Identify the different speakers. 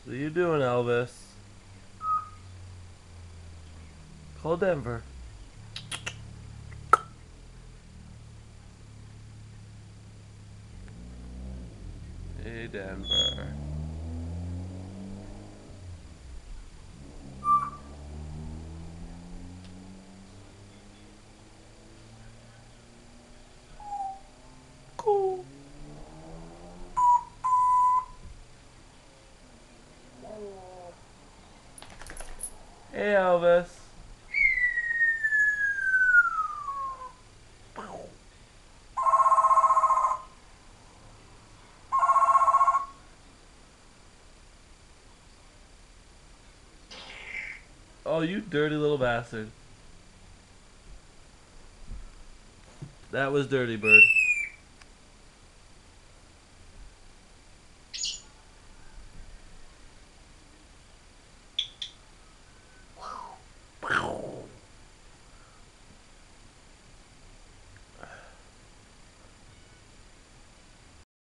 Speaker 1: What are you doing, Elvis? Call Denver. Hey, Denver. Cool. Hey, Elvis. Oh, you dirty little bastard. That was dirty, bird.